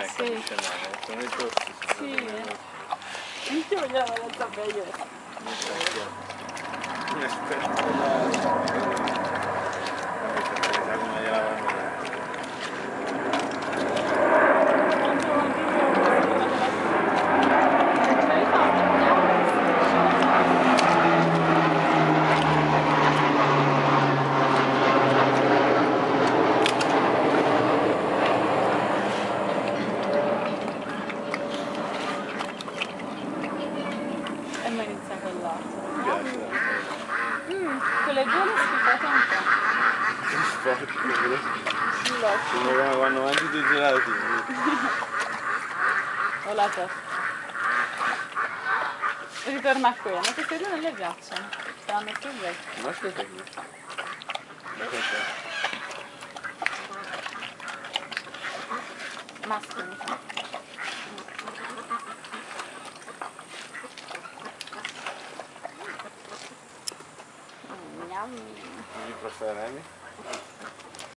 capisce male, sono i posti. Sì. Io voglio la ragazza meglio. Mi aspetto come gliela E ma inizia quel lato. piace. Quelle due le schifate un po'. Sporco, come quando mangi dei gelati. Ho la testa. Ritorna qui, a me queste due non le piacciono. Saranno più vecchie. Ma aspetta qui. Maschio mi sa. Yummy. Gli preferemi?